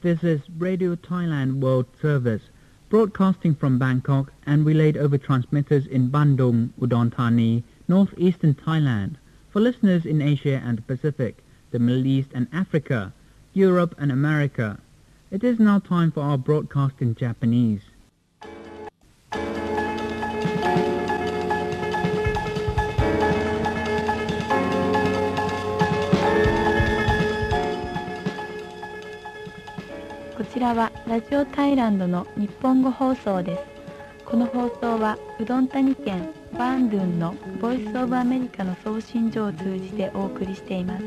This is Radio Thailand World Service, broadcasting from Bangkok and relayed over transmitters in Bandung, Udon Thani, northeastern Thailand, for listeners in Asia and the Pacific, the Middle East and Africa, Europe and America. It is now time for our broadcast in Japanese. こちらはラジオタイランドの日本語放送です。この放送はうどん谷県バンドゥンのボイスオブアメリカの送信所を通じてお送りしています。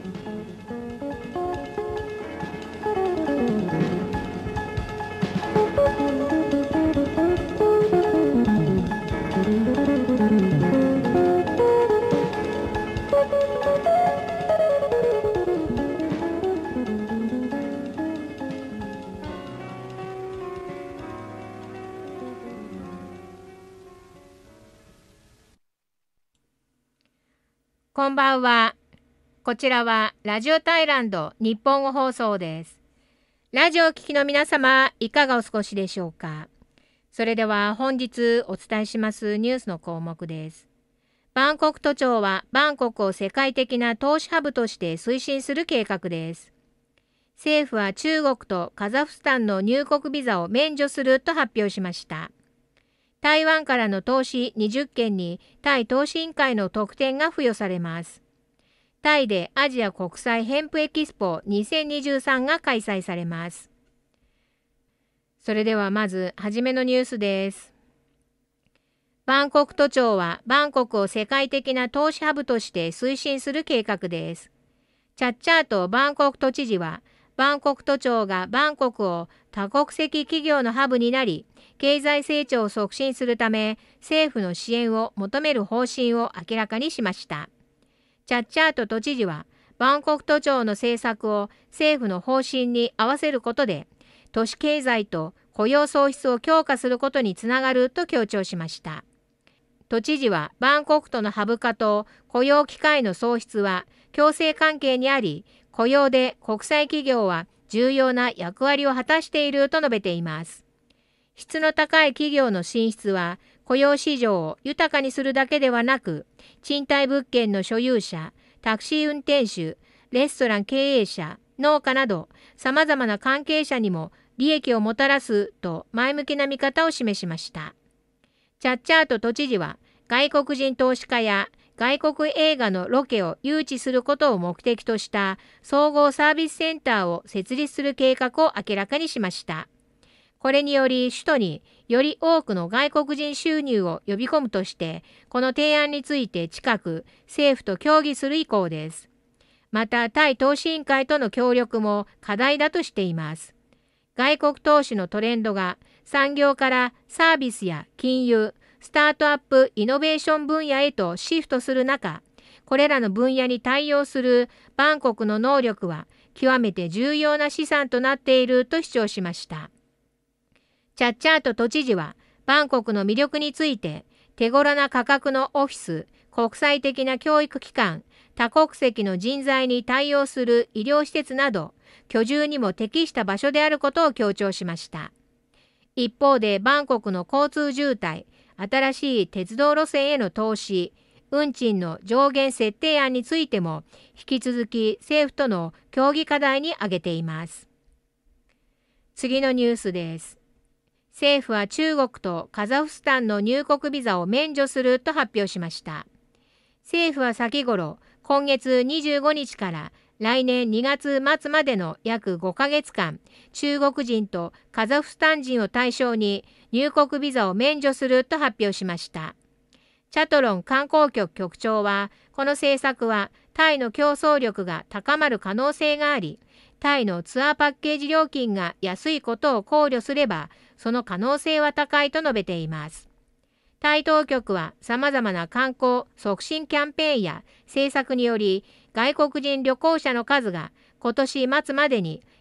こんばんは。こちらはラジオタイランド日本語放送です。ラジオを聴きの皆様、いかがお過ごしでしょうか。それでは本日お伝えしますニュースの項目です。バンコク都庁はバンコクを世界的な投資ハブとして推進する計画です。政府は中国とカザフスタンの入国ビザを免除すると発表しました。台湾からの投資20件にタイ投資委員会の特典が付与されます。タイでアジア国際ヘンプエキスポ2023が開催されます。それではまずはじめのニュースです。バンコク都庁はバンコクを世界的な投資ハブとして推進する計画です。チャッチャートバンコク都知事は、バンコク都庁がバンコクを多国籍企業のハブになり、経済成長を促進するため、政府の支援を求める方針を明らかにしました。チャッチャート都知事は、バンコク都庁の政策を政府の方針に合わせることで、都市経済と雇用創出を強化することにつながると強調しました。都知事は、バンコクとのハブ化と雇用機会の創出は共生関係にあり、雇用で国際企業は重要な役割を果たしていると述べています。質の高い企業の進出は雇用市場を豊かにするだけではなく、賃貸物件の所有者、タクシー運転手、レストラン経営者、農家など様々な関係者にも利益をもたらすと前向きな見方を示しました。チャッチャート都知事は、外国人投資家や外国映画のロケを誘致することを目的とした総合サービスセンターを設立する計画を明らかにしました。これにより首都により多くの外国人収入を呼び込むとして、この提案について近く政府と協議する意向です。また、タイ投資委員会との協力も課題だとしています。外国投資のトレンドが産業からサービスや金融、スタートアップ・イノベーション分野へとシフトする中、これらの分野に対応するバンコクの能力は極めて重要な資産となっていると主張しました。チャッチャート都知事は、バンコクの魅力について、手頃な価格のオフィス、国際的な教育機関、多国籍の人材に対応する医療施設など、居住にも適した場所であることを強調しました。一方で、バンコクの交通渋滞、新しい鉄道路線への投資、運賃の上限設定案についても、引き続き政府との協議課題に挙げています。次のニュースです。政府は中国とカザフスタンの入国ビザを免除すると発表しました。政府は先頃、今月25日から来年2月末までの約5ヶ月間、中国人とカザフスタン人を対象に入国ビザを免除すると発表しました。チャトロン観光局局長は、この政策はタイの競争力が高まる可能性があり、タイのツアーパッケージ料金が安いことを考慮すれば、その可能性は高いと述べています。タイ当局は様々な観光促進キャンペーンや政策により、外国人旅行者の数が今年末までに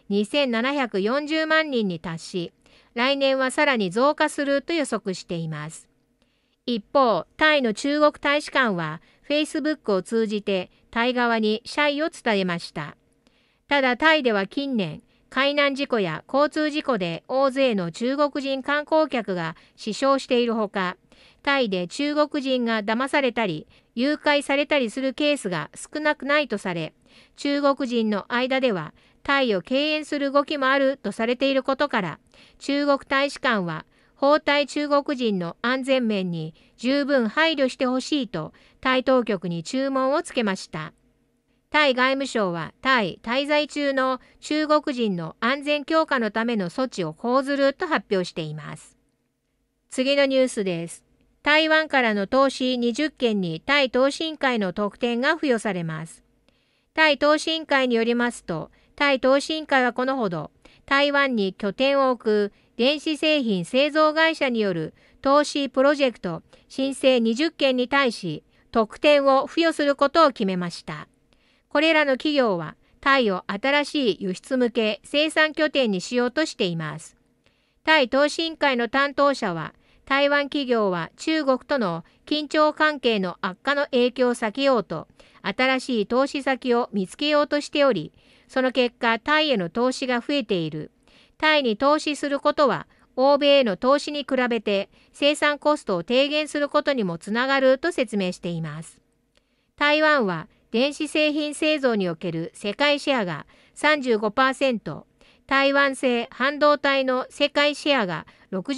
2740万人に達し、来年はさらに増加すると予測しています。一方、タイの中国大使館は Facebook を通じてタイ側に謝意を伝えました。ただタイでは近年、 海難事故や交通事故で大勢の中国人観光客が死傷しているほか、タイで中国人が騙されたり誘拐されたりするケースが少なくないとされ、中国人の間ではタイを敬遠する動きもあるとされていることから、中国大使館は訪タイ中国人の安全面に十分配慮してほしいとタイ当局に注文をつけました。タイ外務省はタイ滞在中の中国人の安全強化のための措置を講ずると発表しています。次のニュースです。台湾からの投資20件にタイ投資委員会の特典が付与されます。タイ投資委員会によりますと、タイ投資委員会はこのほど、台湾に拠点を置く電子製品製造会社による投資プロジェクト申請20件に対し、特典を付与することを決めました。これらの企業はタイを新しい輸出向け生産拠点にしようとしています。タイ投資委員会の担当者は、台湾企業は中国との緊張関係の悪化の影響を避けようと、新しい投資先を見つけようとしており、その結果、タイへの投資が増えている。タイに投資することは、欧米への投資に比べて生産コストを低減することにもつながると説明しています。台湾は電子製品製造における世界シェアが 35%、台湾製半導体の世界シェアが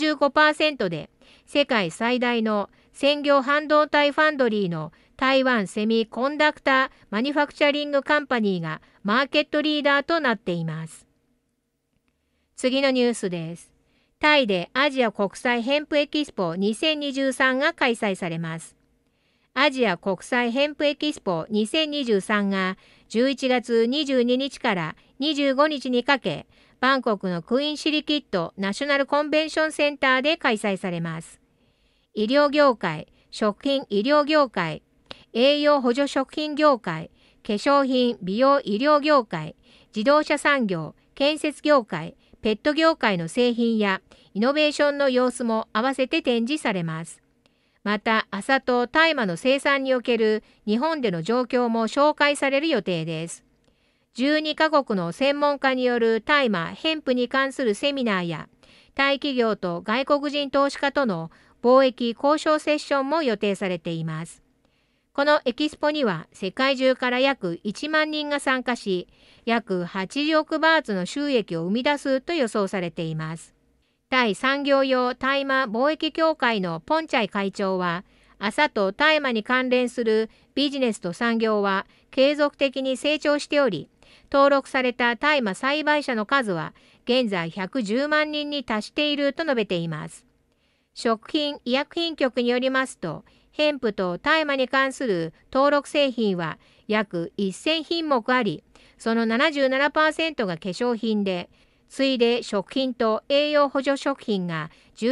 65% で、世界最大の専業半導体ファンドリーの台湾セミコンダクターマニファクチャリングカンパニーがマーケットリーダーとなっています。次のニュースです。タイでアジア国際ヘンプエキスポ2023が開催されます。アジア国際ヘンプエキスポ2023が11月22日から25日にかけ、バンコクのクイーンシリキッドナショナルコンベンションセンターで開催されます。医療業界、食品医療業界、栄養補助食品業界、化粧品美容医療業界、自動車産業、建設業界、ペット業界の製品やイノベーションの様子も合わせて展示されます。また、麻と大麻の生産における日本での状況も紹介される予定です。12カ国の専門家による大麻・ヘンプに関するセミナーや、タイ企業と外国人投資家との貿易交渉セッションも予定されています。このエキスポには世界中から約1万人が参加し、約80億バーツの収益を生み出すと予想されています。タイ産業用大麻貿易協会のポンチャイ会長は、麻と大麻に関連するビジネスと産業は継続的に成長しており、登録された大麻栽培者の数は現在110万人に達していると述べています。食品医薬品局によりますと、ヘンプと大麻に関する登録製品は約1000品目あり、その 77% が化粧品で、次いで食品と栄養補助食品が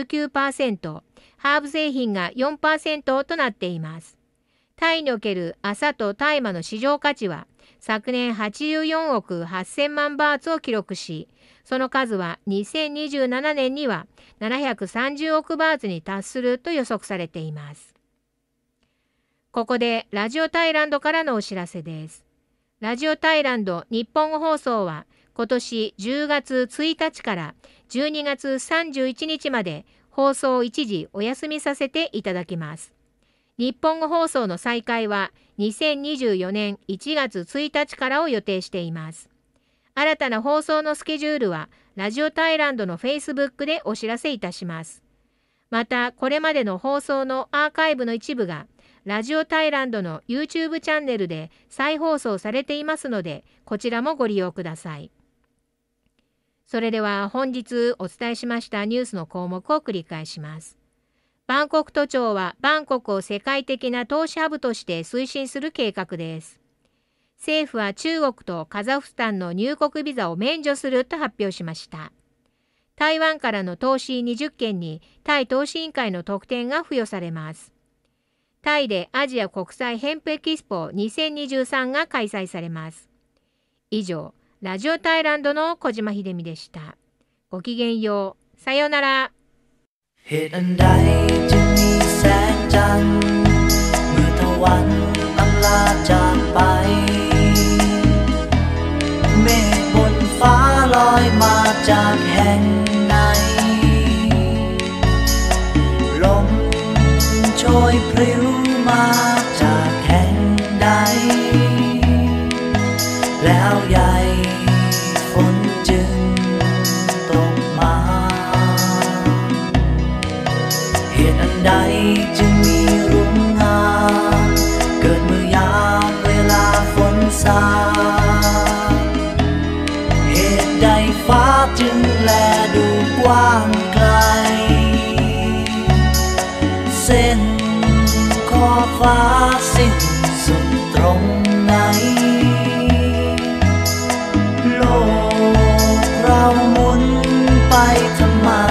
19%、ハーブ製品が 4% となっています。タイにおける麻と大麻の市場価値は昨年84億8000万バーツを記録し、その数は2027年には730億バーツに達すると予測されています。ここでラジオタイランドからのお知らせです。ラジオタイランド日本語放送は今年10月1日から12月31日まで放送を一時お休みさせていただきます。日本語放送の再開は2024年1月1日からを予定しています。新たな放送のスケジュールはラジオタイランドの Facebook でお知らせいたします。また、これまでの放送のアーカイブの一部がラジオタイランドの YouTube チャンネルで再放送されていますので、こちらもご利用ください。それでは本日お伝えしましたニュースの項目を繰り返します。バンコク都庁はバンコクを世界的な投資ハブとして推進する計画です。政府は中国とカザフスタンの入国ビザを免除すると発表しました。台湾からの投資20件にタイ投資委員会の特典が付与されます。タイでアジア国際ヘンプエキスポ2023が開催されます。以上、ラジオタイランドの小島秀美でした。ごきげんよう。さようなら。 เหตุอันใดจึงมีแสงจันทร์เมื่อตะวันอำลาจากไปเมฆบนฟ้าลอยจากแห่งไหนลมโชยพริ้วมาจากแห่งใดแล้วใหญ่ฝนจึงตกมาเหตุอันใดจึงมีรุ่งงามเกิดเมื่อยามเวลาฝนซาเหตุใดฟ้าจึงแลดูกว้างไกลเส้นขอบฟ้าสิ้นสุดตรงไหนโลกเราหมุนไปทำไม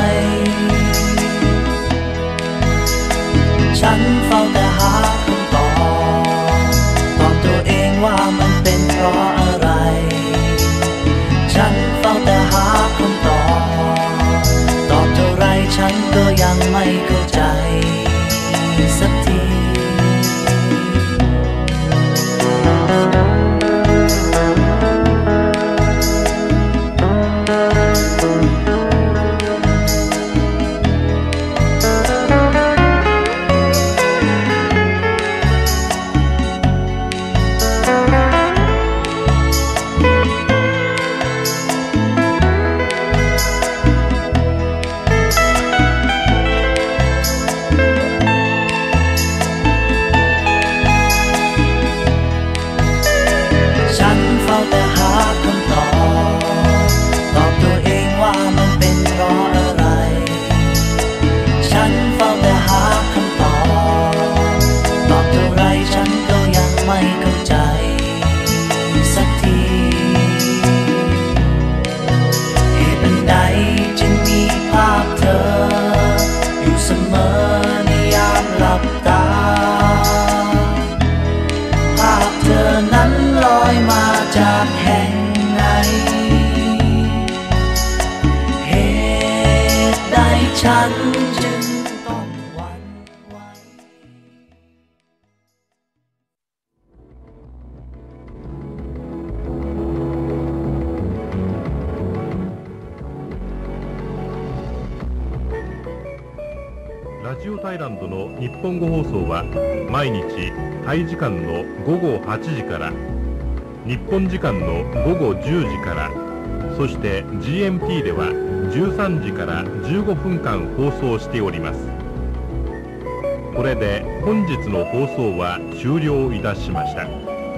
ฉันเฝ้าแต่หาคำตอบตอบตัวเองว่ามันเป็นเพราะอะไรฉันเฝ้าแต่หาคำตอบตอบเท่าไรฉันก็ยังไม่เข้าใจสักทีฉันจึงต้องหวั่นไหวラジオタイランドの日本語放送は毎日タイ時間の午後8時から日本時間の午後10時からそして GMT では13時から15分間放送しております。これで本日の放送は終了いたしました。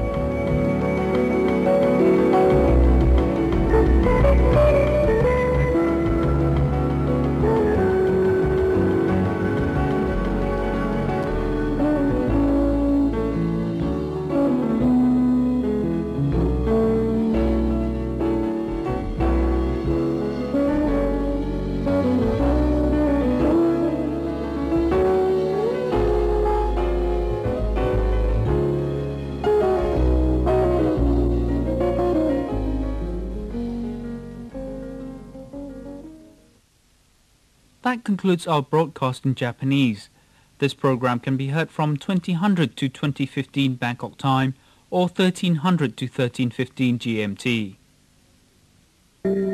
That concludes our broadcast in Japanese. This program can be heard from 2000 to 2015 Bangkok time or 1300 to 1315 GMT.